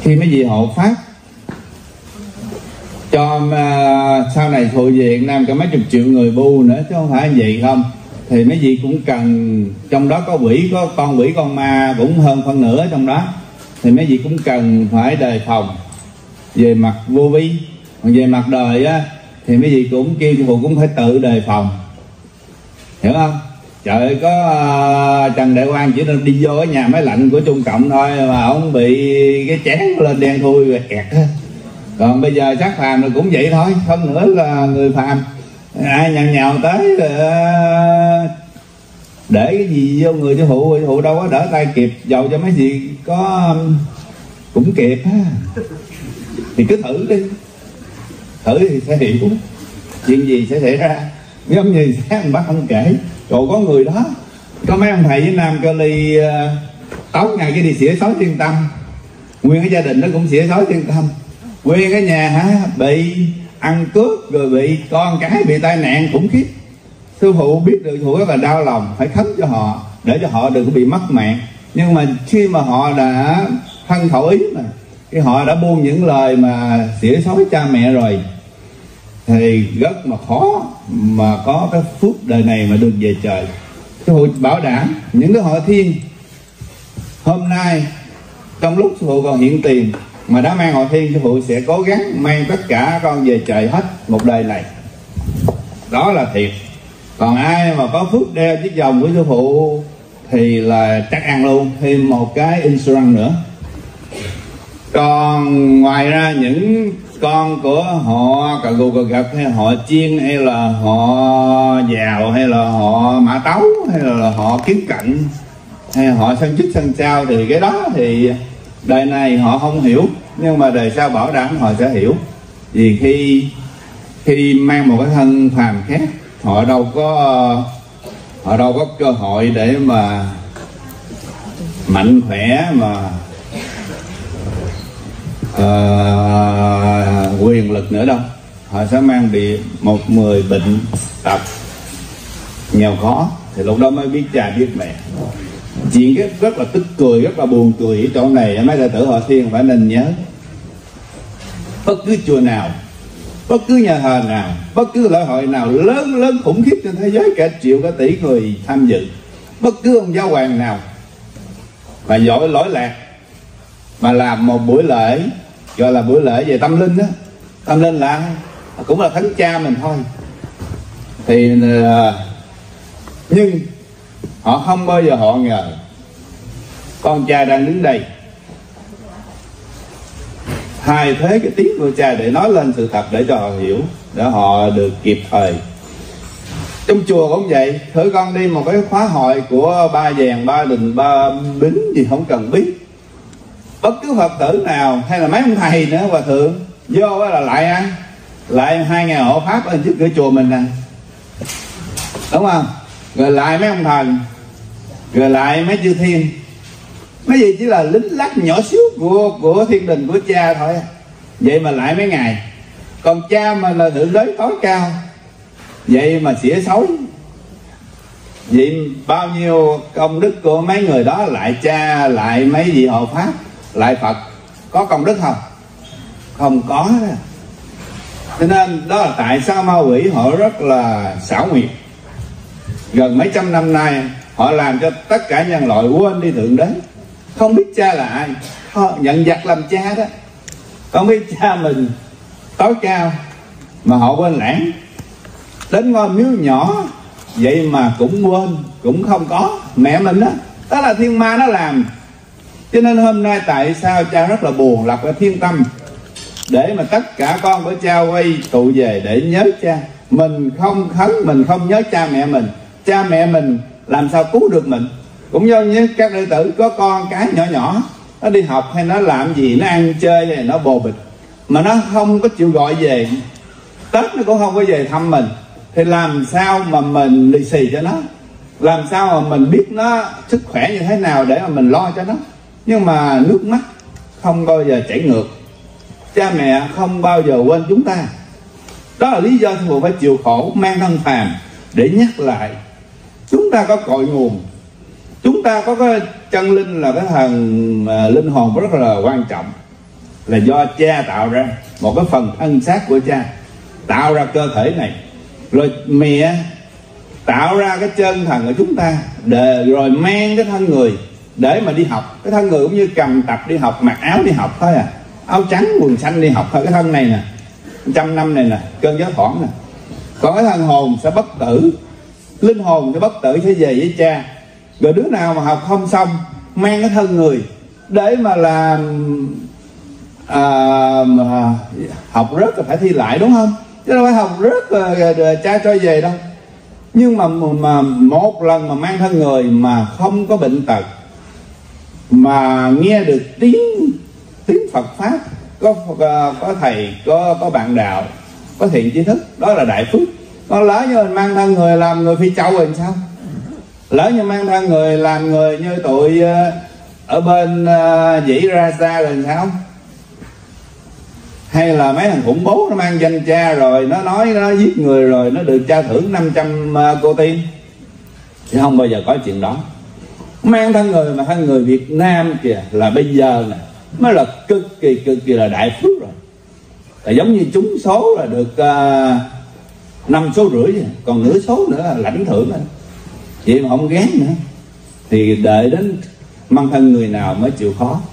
khi mấy vị hộ pháp cho sau này thuộc về Việt Nam cả mấy chục triệu người bu nữa, chứ không phải vậy không, thì mấy vị cũng cần, trong đó có quỷ con ma cũng hơn phân nửa trong đó, thì mấy vị cũng cần phải đề phòng về mặt vô vi. Còn về mặt đời á thì mấy vị cũng kêu sư phụ cũng phải tự đề phòng, hiểu không? Trời ơi, có Trần Đại Quang chỉ nên đi vô cái nhà máy lạnh của Trung Cộng thôi mà ông bị cái chén lên đen thui rồi kẹt á. Còn bây giờ xác phàm rồi cũng vậy thôi, hơn nữa là người phàm, ai nhằn nhào tới để cái gì vô người sư phụ đâu có đỡ tay kịp, dầu cho mấy gì có cũng kịp ha. Thì cứ thử đi, thử thì sẽ hiểu chuyện gì sẽ xảy ra. Giống như sáng bác không kể, rồi có người đó, có mấy ông thầy với Nam Cơ Ly tối ngày cái đi xỉa xói thiên tâm, nguyên cái gia đình đó cũng xỉa xói thiên tâm, nguyên cái nhà bị ăn cướp, rồi bị con cái bị tai nạn khủng khiếp. Sư phụ biết được, sư phụ rất là đau lòng, phải khấn cho họ để cho họ đừng có bị mất mạng. Nhưng mà khi mà họ đã thân khẩu ý mà, khi họ đã buông những lời mà xỉa xói cha mẹ rồi, thì rất mà khó mà có cái phước đời này mà được về trời. Sư phụ bảo đảm những cái hội thiên hôm nay trong lúc sư phụ còn hiện tiền mà đã mang hội thiên, sư phụ sẽ cố gắng mang tất cả con về trời hết một đời này, đó là thiệt. Còn ai mà có phước đeo chiếc vòng của sư phụ thì là chắc ăn luôn, thêm một cái insurance nữa. Còn ngoài ra những con của họ Cà Gù Cà Gật hay họ Chiên hay là họ Giàu hay là họ Mã Tấu hay là họ Kiến Cận hay họ Sân Chức Sân Sao, thì cái đó thì đời này họ không hiểu, nhưng mà đời sau bảo đảm họ sẽ hiểu. Vì khi mang một cái thân phàm khác, họ đâu có cơ hội để mà mạnh khỏe mà quyền lực nữa đâu. Họ sẽ mang bị một người bệnh tật nghèo khó, thì lúc đó mới biết cha biết mẹ. Chuyện cái rất là tức cười, rất là buồn cười ở chỗ này, mấy đệ tử Hội Thiên phải nên nhớ. Bất cứ chùa nào, bất cứ nhà thờ nào, bất cứ lễ hội nào lớn khủng khiếp trên thế giới, cả triệu cả tỷ người tham dự, bất cứ ông giáo hoàng nào mà giỏi lỗi lạc mà làm một buổi lễ gọi là buổi lễ về tâm linh đó, tâm linh là cũng là thánh cha mình thôi, thì nhưng họ không bao giờ họ ngờ con cha đang đứng đây thay thế cái tiếng của cha để nói lên sự thật để cho họ hiểu, để họ được kịp thời. Trong chùa cũng vậy, thử con đi một cái khóa hội của Ba Vàng, Ba Đình, Ba Bính gì không cần biết, bất cứ Phật tử nào hay là mấy ông thầy nữa, hòa thượng vô là lại ăn, lại 2.000 hộ pháp ở trước cửa chùa mình nè, đúng không? Rồi lại mấy ông thần, rồi lại mấy chư thiên, mấy gì chỉ là lính lách nhỏ xíu của thiên đình của cha thôi. Vậy mà lại mấy ngày, còn cha mà là thượng đế tối cao, vậy mà xỉa xấu. Vậy bao nhiêu công đức của mấy người đó, lại cha, lại mấy vị hộ pháp, lại Phật, có công đức không? Không có. Cho nên đó là tại sao ma quỷ họ rất là xảo quyệt. Gần mấy trăm năm nay họ làm cho tất cả nhân loại quên đi thượng đế, không biết cha là ai, họ nhận giặc làm cha đó, không biết cha mình tối cao mà họ quên lãng. Đến ngôi miếu nhỏ vậy mà cũng quên, cũng không có mẹ mình đó, đó là thiên ma nó làm. Cho nên hôm nay tại sao cha rất là buồn, lập ra thiên tâm để mà tất cả con của cha quay tụ về để nhớ cha. Mình không khấn, mình không nhớ cha mẹ mình làm sao cứu được mình. Cũng giống như các đệ tử có con cái nhỏ nhỏ, nó đi học hay nó làm gì, nó ăn chơi hay nó bồ bịch mà nó không có chịu gọi về, Tết nó cũng không có về thăm mình, thì làm sao mà mình lì xì cho nó, làm sao mà mình biết nó sức khỏe như thế nào để mà mình lo cho nó. Nhưng mà nước mắt không bao giờ chảy ngược, cha mẹ không bao giờ quên chúng ta. Đó là lý do sư phụ phải chịu khổ mang thân phàm để nhắc lại chúng ta có cội nguồn, chúng ta có cái chân linh là cái thần linh hồn rất là quan trọng. là do cha tạo ra, một cái phần thân xác của cha tạo ra cơ thể này, rồi mẹ tạo ra cái chân thần của chúng ta, rồi mang cái thân người để mà đi học. Cái thân người cũng như cầm tập đi học, mặc áo đi học thôi à, áo trắng quần xanh đi học thôi. Cái thân này nè, 100 năm này nè, cơn gió thoảng nè. Còn cái thân hồn sẽ bất tử, linh hồn sẽ bất tử, sẽ về với cha. Rồi đứa nào mà học không xong mang cái thân người để mà làm học rớt là phải thi lại, đúng không? Chứ đâu phải học rớt là cha cho về đâu. Nhưng mà một lần mà mang thân người mà không có bệnh tật, mà nghe được tiếng Phật pháp, có thầy, có bạn đạo, có thiện tri thức, đó là đại phước. Còn lỡ như mình mang thân người làm người Phi Châu rồi sao? Lỡ như mang thân người làm người như tụi ở bên Dĩ Ra Xa rồi sao? Hay là mấy thằng khủng bố nó mang danh cha rồi nó nói nó giết người rồi nó được cha thưởng 500 cô tiên, chứ không bao giờ có chuyện đó. Mang thân người mà thân người Việt Nam kìa là bây giờ nè mới là cực kỳ là đại phước rồi. Là giống như trúng số là được 5 số rưỡi, còn nửa số nữa là lãnh thưởng rồi. Vậy mà không gán nữa thì đợi đến mang thân người nào mới chịu khó.